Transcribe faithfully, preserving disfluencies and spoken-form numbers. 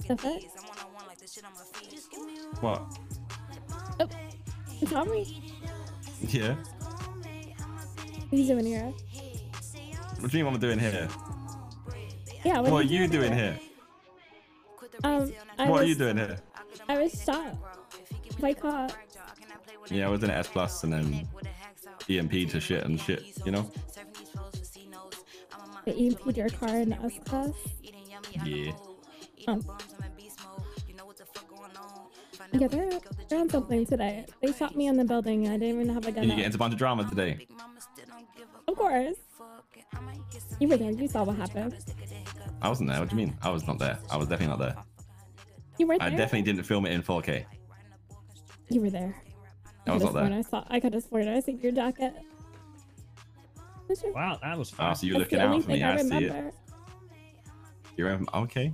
Perfect. What? Oh, it's not me. Yeah. What are you doing here? What do you mean what I'm doing here? Yeah, what, What are are you doing here? here? Um, I What was, are you doing here? I was shot by cop. Yeah, I was in an S plus and then E M P to shit and shit, you know? The E M P'd your car in the S class. Yeah. Oh. Yeah, they're, they're on something today. They shot me in the building and I didn't even have a gun. Did you out. get into a bunch of drama today? Of course. You were there. You saw what happened. I wasn't there. What do you mean? I was not there. I was definitely not there. You were there? I definitely didn't film it in four K. You were there. I was not there. I saw. I could have sworn I seen your jacket. Wow, that was fun. Oh, so you're That's looking the only out for me. thing I, I see remember. it. You're okay.